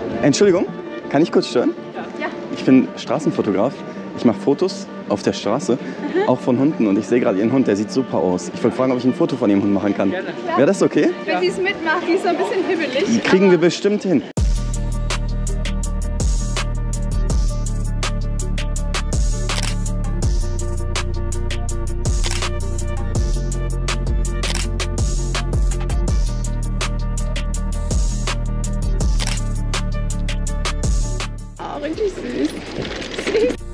Entschuldigung, kann ich kurz stören? Ja. Ich bin Straßenfotograf. Ich mache Fotos auf der Straße, auch von Hunden. Und ich sehe gerade Ihren Hund, der sieht super aus. Ich wollte fragen, ob ich ein Foto von Ihrem Hund machen kann. Wäre das okay? Wenn sie es mitmacht, die ist so ein bisschen hibbelig. Die kriegen wir bestimmt hin. Oh, richtig süß. Süß.